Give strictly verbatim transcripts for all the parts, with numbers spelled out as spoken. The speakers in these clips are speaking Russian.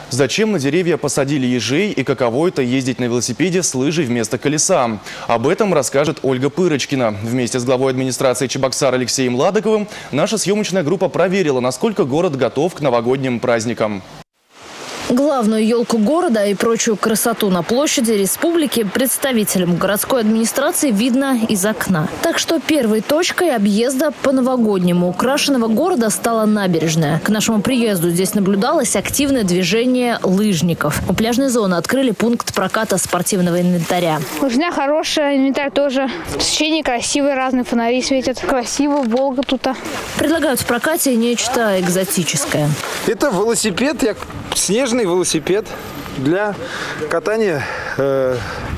Зачем на деревья посадили ежей и каково это ездить на велосипеде с лыжей вместо колеса? Об этом расскажет Ольга Пырочкина. Вместе с главой администрации Чебоксар Алексеем Ладыковым наша съемочная группа проверила, насколько город готов к новогодним праздникам. Главную елку города и прочую красоту на площади республики представителям городской администрации видно из окна. Так что первой точкой объезда по-новогоднему украшенного города стала набережная. К нашему приезду здесь наблюдалось активное движение лыжников. У пляжной зоны открыли пункт проката спортивного инвентаря. Лыжня хорошая, инвентарь тоже. Освещение красивое, разные фонари светят. Красиво, Волга тут. Предлагают в прокате нечто экзотическое. Это велосипед, як снежный велосипед для катания э,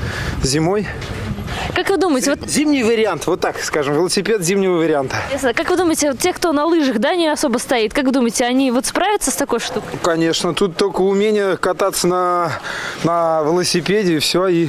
зимой. Как вы думаете, вот зимний вариант, вот так скажем, велосипед зимнего варианта. Как вы думаете, вот те, кто на лыжах, да, не особо стоит, как вы думаете, они вот справятся с такой штукой? Конечно, тут только умение кататься на, на велосипеде, и все, и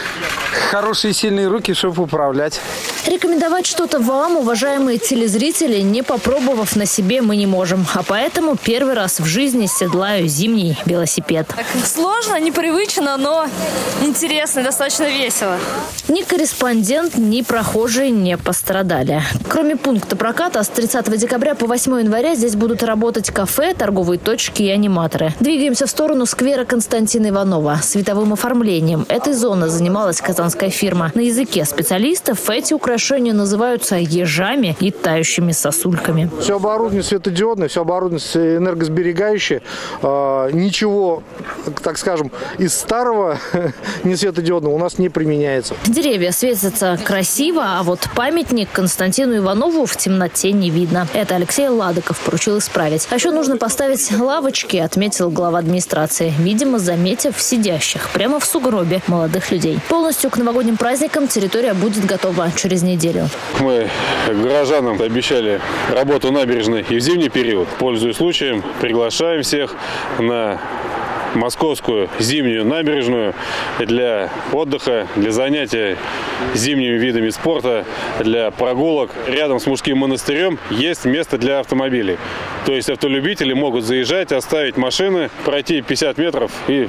хорошие сильные руки, чтобы управлять. Рекомендовать что-то вам, уважаемые телезрители, не попробовав на себе, мы не можем. А поэтому первый раз в жизни седлаю зимний велосипед. Так, сложно, непривычно, но интересно, достаточно весело. Ни корреспондент, ни прохожие не пострадали. Кроме пункта проката, с тридцатого декабря по восьмое января здесь будут работать кафе, торговые точки и аниматоры. Двигаемся в сторону сквера Константина Иванова. Световым оформлением этой зоны занималась казанская фирма. На языке специалистов эти украшения называются ежами и тающими сосульками. Все оборудование светодиодное, все оборудование энергосберегающее. Э, ничего, так скажем, из старого не светодиодного у нас не применяется. Деревья светятся красиво, а вот памятник Константину Иванову в темноте не видно. Это Алексей Ладыков поручил исправить. А еще нужно поставить лавочки, отметил глава администрации, видимо, заметив сидящих прямо в сугробе молодых людей. Полностью к новогодним праздникам территория будет готова через неделю. Мы горожанам обещали работу набережной и в зимний период. Пользуясь случаем, приглашаем всех на московскую зимнюю набережную для отдыха, для занятия зимними видами спорта, для прогулок. Рядом с мужским монастырем есть место для автомобилей. То есть автолюбители могут заезжать, оставить машины, пройти пятьдесят метров и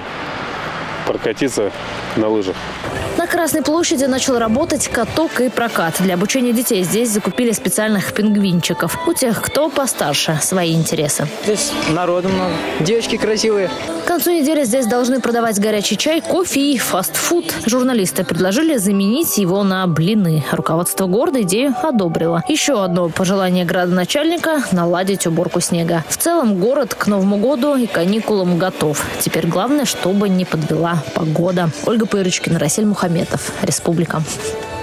прокатиться на лыжах. На Красной площади начал работать каток и прокат. Для обучения детей здесь закупили специальных пингвинчиков. У тех, кто постарше, свои интересы. Здесь народу много, девочки красивые. К концу недели здесь должны продавать горячий чай, кофе и фастфуд. Журналисты предложили заменить его на блины. Руководство города идею одобрило. Еще одно пожелание градоначальника – наладить уборку снега. В целом город к Новому году и каникулам готов. Теперь главное, чтобы не подвела погода. Ольга Пырочкина, Расиль Мухаметов. Республика.